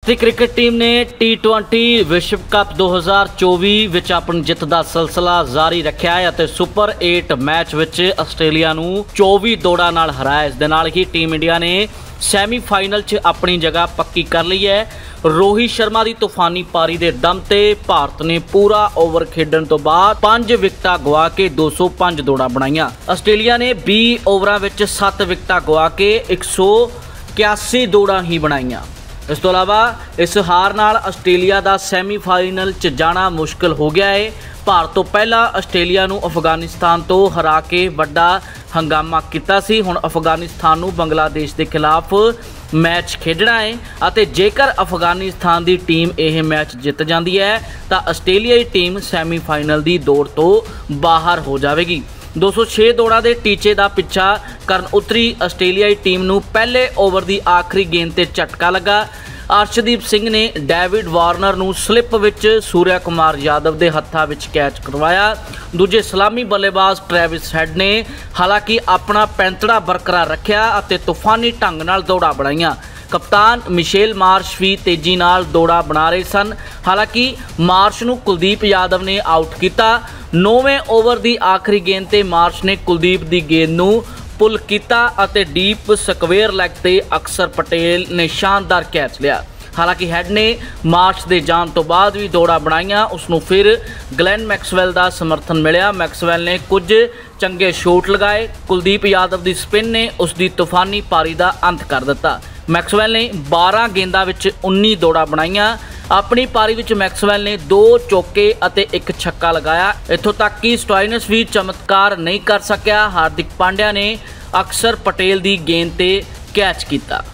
भारतीय cricket team ने T20 विश्व कप 2024 विच अपनी जित का सिलसिला जारी रखा है और सुपर 8 मैच विच आस्ट्रेलिया नूं 24 दौड़ां नाल हराया। इस दे नाल ही टीम इंडिया ने सैमीफाइनल च अपनी जगह पक्की कर ली है। रोहित शर्मा की तूफानी पारी के दम ते भारत ने पूरा ओवर खेडन तो बाद 5 विकटां गवा के 205 दौड़ां बनाईयां। आस्ट्रेलिया ने 20 ओवरां विच 7 विकटां गवा के 181 दौड़ां ही बनाईयां। इस तो इलावा इस हार नाल आस्ट्रेलिया का सैमीफाइनल च जाना मुश्किल हो गया है। भारत तो पहला आस्ट्रेलिया नूं अफगानिस्तान तो हरा के वड्डा हंगामा किया सी। हुण अफगानिस्तान नूं बांग्लादेश के खिलाफ मैच खेडना है और जेकर अफगानिस्तान की टीम यह मैच जित जाती है तो आस्ट्रेलियाई टीम सैमीफाइनल की दौड़ तो बाहर हो जाएगी। 206 दौड़ां के टीचे का पिछा करन उतरी आस्ट्रेलियाई टीम नूं पहले ओवर की आखिरी गेंद ते झटका लगा। अर्शदीप सिंह ने डेविड वार्नर नूं स्लिप विच सूर्या कुमार यादव के हत्थां विच कैच करवाया। दूजे सलामी बल्लेबाज ट्रैविस हेड ने हालांकि अपना पैंतड़ा बरकरार रखा और तूफानी ढंग नाल दौड़ां बनाईयां। कप्तान मिशेल मार्श भी तेजी नाल दौड़ा बना रहे सन। हालांकि मार्श नूं कुलदीप यादव ने आउट किया। 9वें ओवर की आखिरी गेंद ते मार्श ने कुलदीप की गेंद नूं पुल किया और डीप स्क्वेयर लैग ते अक्षर पटेल ने शानदार कैच लिया। हालांकि हेड ने मार्च के जान तो बाद भी दौड़ा बनाईयां। उसनूं फिर ग्लैन मैक्सवैल का समर्थन मिलिया। मैक्सवैल ने कुछ चंगे शॉट लगाए। कुलदीप यादव की स्पिन ने उसकी तूफानी पारी का अंत कर दिता। मैक्सवैल ने 12 गेंदां विच 19 दौड़ा बनाईयां। अपनी पारी विच मैक्सवैल ने 2 चौके और 1 छक्का लगाया। इत्थों तक कि स्टोइनिस भी चमत्कार नहीं कर सकिया। हार्दिक पांड्या ने अक्षर पटेल की गेंद ते कैच किया।